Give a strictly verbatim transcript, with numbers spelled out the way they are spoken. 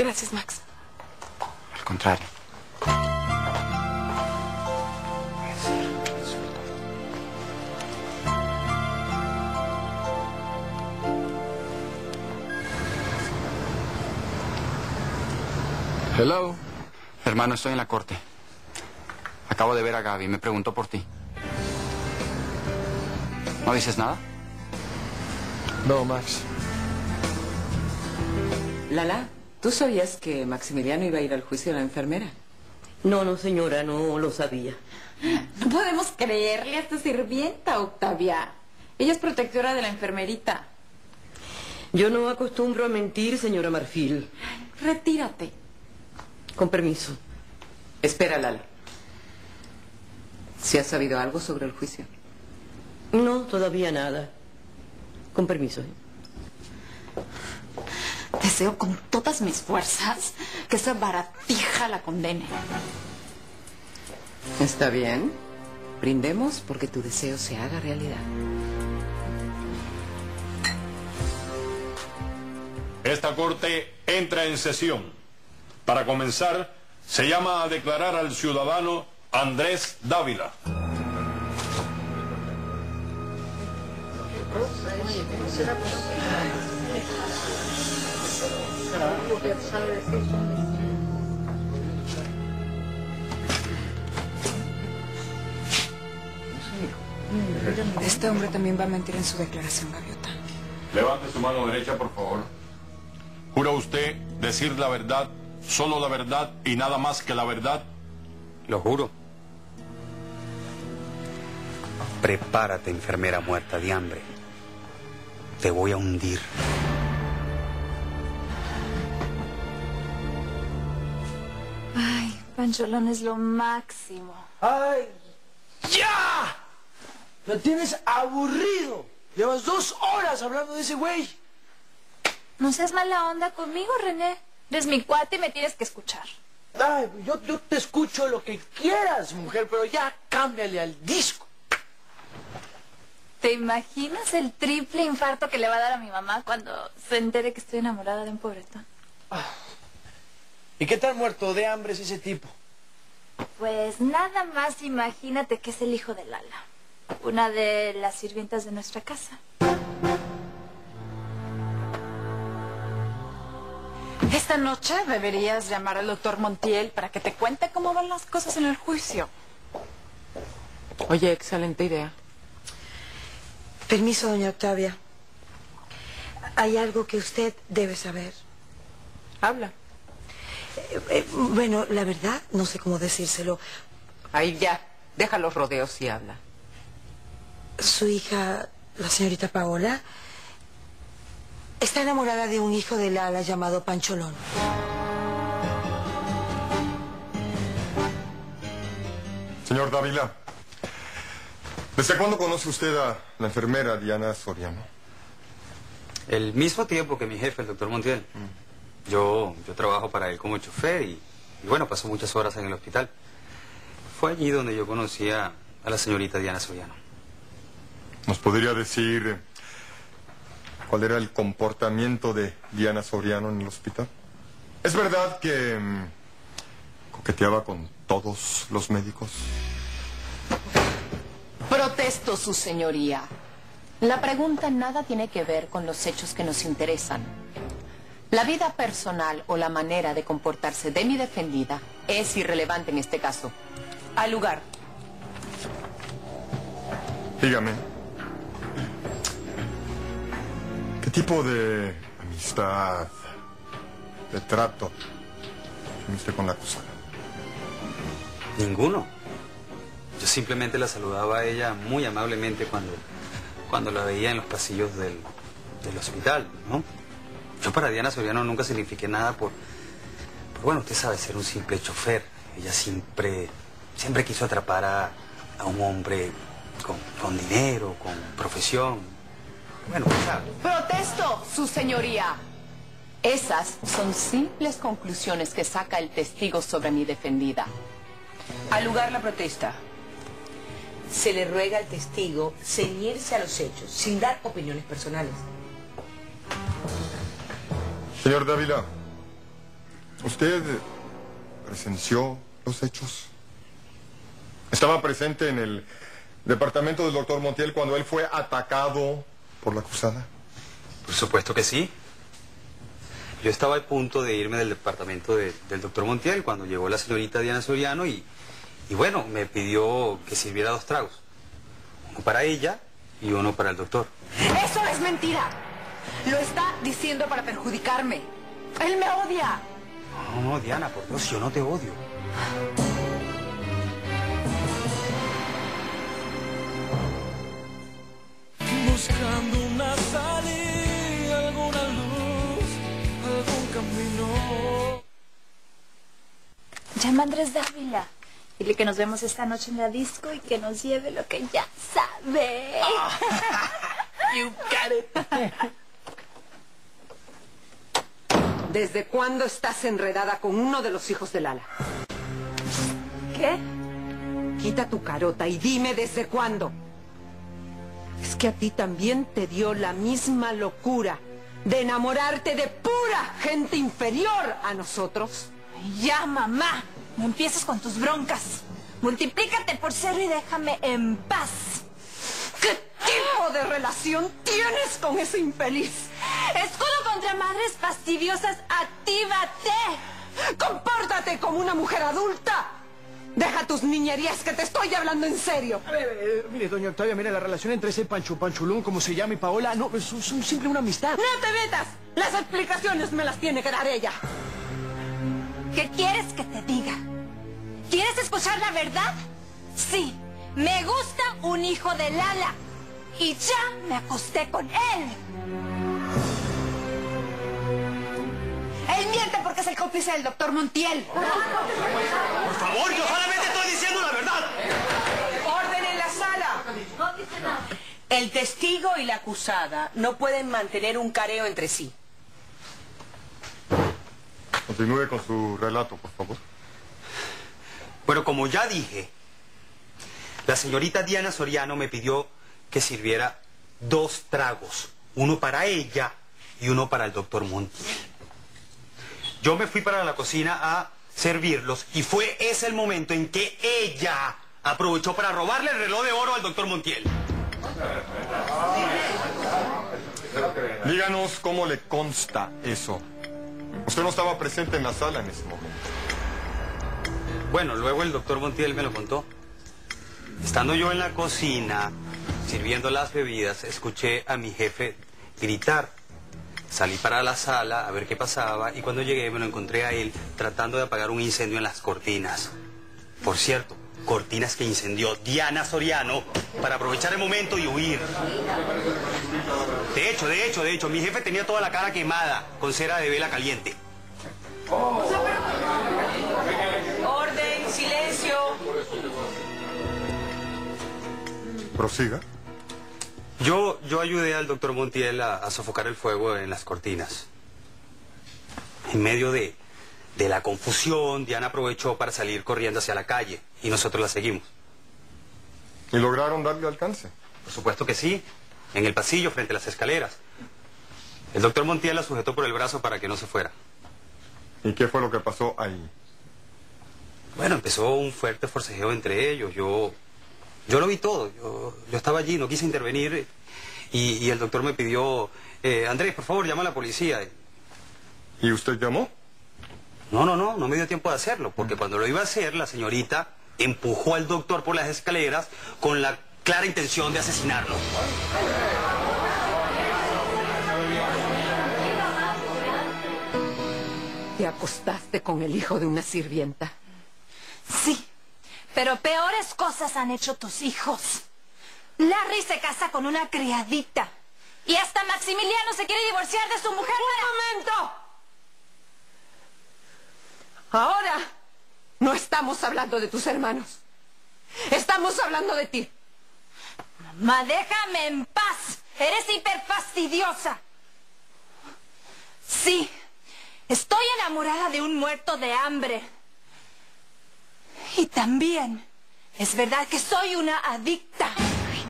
Gracias, Max. Al contrario. Hello. Hermano, estoy en la corte. Acabo de ver a Gaby, me preguntó por ti. ¿No dices nada? No, Max. Lala, ¿tú sabías que Maximiliano iba a ir al juicio de la enfermera? No, no, señora, no lo sabía. No podemos creerle a esta sirvienta, Octavia. Ella es protectora de la enfermerita. Yo no acostumbro a mentir, señora Marfil. Retírate. Con permiso. Espera, Lala. ¿Se ha sabido algo sobre el juicio? No, todavía nada. Con permiso. Deseo con todas mis fuerzas que esa baratija la condene. Está bien. Brindemos porque tu deseo se haga realidad. Esta corte entra en sesión. Para comenzar, se llama a declarar al ciudadano Andrés Dávila. Este hombre también va a mentir en su declaración, Gaviota. Levante su mano derecha, por favor. ¿Jura usted decir la verdad, solo la verdad y nada más que la verdad? Lo juro. Prepárate, enfermera muerta de hambre. Te voy a hundir. Ay, Pancholón es lo máximo. ¡Ay! ¡Ya! ¡Me tienes aburrido! Llevas dos horas hablando de ese güey. No seas mala onda conmigo, René. Eres mi cuate y me tienes que escuchar. Ay, yo, yo te escucho lo que quieras, mujer, pero ya cámbiale al disco. ¿Te imaginas el triple infarto que le va a dar a mi mamá cuando se entere que estoy enamorada de un pobretón? Ah. ¿Y qué tan muerto de hambre es ese tipo? Pues nada más imagínate que es el hijo de Lala, una de las sirvientas de nuestra casa. Esta noche deberías llamar al doctor Montiel para que te cuente cómo van las cosas en el juicio. Oye, excelente idea. Permiso, doña Octavia. Hay algo que usted debe saber. Habla. Eh, eh, bueno, la verdad, no sé cómo decírselo. Ahí ya. Deja los rodeos y habla. Su hija, la señorita Paola, está enamorada de un hijo de Lala llamado Pancholón. Señor Dávila, ¿desde cuándo conoce usted a la enfermera Diana Soriano? El mismo tiempo que mi jefe, el doctor Montiel. Mm. Yo, yo trabajo para él como chofer y, y bueno, paso muchas horas en el hospital. Fue allí donde yo conocí a, a la señorita Diana Soriano. ¿Nos podría decir cuál era el comportamiento de Diana Soriano en el hospital? ¿Es verdad que um, coqueteaba con todos los médicos? Protesto, su señoría. La pregunta nada tiene que ver con los hechos que nos interesan. La vida personal o la manera de comportarse de mi defendida es irrelevante en este caso. Al lugar. Dígame, ¿qué tipo de amistad, de trato tiene usted con la acusada? Ninguno. Yo simplemente la saludaba a ella muy amablemente cuando, cuando la veía en los pasillos del, del hospital, ¿no? Yo para Diana Soriano nunca signifiqué nada por, por, bueno, usted sabe, ser un simple chofer. Ella siempre, siempre quiso atrapar a, a un hombre con, con dinero, con profesión. Bueno, pues sabe. Protesto, su señoría. Esas son simples conclusiones que saca el testigo sobre mi defendida. Al lugar la protesta. Se le ruega al testigo ceñirse a los hechos, sin dar opiniones personales. Señor Dávila, ¿Usted presenció los hechos? ¿Estaba presente en el departamento del doctor Montiel cuando él fue atacado por la acusada? Por supuesto que sí. Yo estaba a punto de irme del departamento de, del doctor Montiel cuando llegó la señorita Diana Soriano y, y bueno, me pidió que sirviera dos tragos. Uno para ella y uno para el doctor. ¡Eso es mentira! Lo está diciendo para perjudicarme. ¡Él me odia! No, no, Diana, por Dios, yo no te odio. Buscando una salida, alguna luz, algún camino. Llama a Andrés Dávila. Dile que nos vemos esta noche en la disco y que nos lleve lo que ya sabe. Oh, you got it. ¿Desde cuándo estás enredada con uno de los hijos de Lala? ¿Qué? Quita tu carota y dime desde cuándo. Es que a ti también te dio la misma locura de enamorarte de pura gente inferior a nosotros. Ya, mamá. No empieces con tus broncas. Multiplícate por cero y déjame en paz. ¿Qué tipo de relación tienes con ese infeliz? Escudo contra madres fastidiosas, actívate. ¡Compórtate como una mujer adulta! Deja tus niñerías, que te estoy hablando en serio. A ver, eh, mire, doña Octavia, mire, la relación entre ese Pancho Pancholón, como se llama, y Paola, no, es, es un simple una amistad. ¡No te metas! Las explicaciones me las tiene que dar ella. ¿Qué quieres que te diga? ¿Quieres escuchar la verdad? Sí, me gusta un hijo de Lala. Y ya me acosté con él. Él miente porque es el cómplice del doctor Montiel. Por favor, yo solamente estoy diciendo la verdad. Orden en la sala. No dice nada. El testigo y la acusada no pueden mantener un careo entre sí. Continúe con su relato, por favor. Bueno, como ya dije, la señorita Diana Soriano me pidió que sirviera dos tragos. Uno para ella y uno para el doctor Montiel. Yo me fui para la cocina a servirlos y fue ese el momento en que ella aprovechó para robarle el reloj de oro al doctor Montiel. Díganos cómo le consta eso. Usted no estaba presente en la sala en ese momento. Bueno, luego el doctor Montiel me lo contó. Estando yo en la cocina, sirviendo las bebidas, escuché a mi jefe gritar. Salí para la sala a ver qué pasaba y cuando llegué me lo encontré a él tratando de apagar un incendio en las cortinas. Por cierto, cortinas que incendió Diana Soriano para aprovechar el momento y huir. De hecho, de hecho, de hecho, mi jefe tenía toda la cara quemada con cera de vela caliente. Orden, silencio. Prosiga. Yo, yo ayudé al doctor Montiel a, a sofocar el fuego en las cortinas. En medio de, de la confusión, Diana aprovechó para salir corriendo hacia la calle y nosotros la seguimos. ¿Y lograron darle alcance? Por supuesto que sí, en el pasillo frente a las escaleras. El doctor Montiel la sujetó por el brazo para que no se fuera. ¿Y qué fue lo que pasó ahí? Bueno, empezó un fuerte forcejeo entre ellos. Yo... Yo lo vi todo, yo, yo estaba allí, no quise intervenir y, y el doctor me pidió, eh, Andrés, por favor, llama a la policía. ¿Y usted llamó? No, no, no, no me dio tiempo de hacerlo, porque cuando lo iba a hacer, la señorita empujó al doctor por las escaleras con la clara intención de asesinarlo. ¿Te acostaste con el hijo de una sirvienta? Sí. Pero peores cosas han hecho tus hijos. Larry se casa con una criadita. Y hasta Maximiliano se quiere divorciar de su mujer. ¡Un momento! Ahora no estamos hablando de tus hermanos. Estamos hablando de ti. Mamá, déjame en paz. Eres hiper fastidiosa. Sí, estoy enamorada de un muerto de hambre. Y también es verdad que soy una adicta.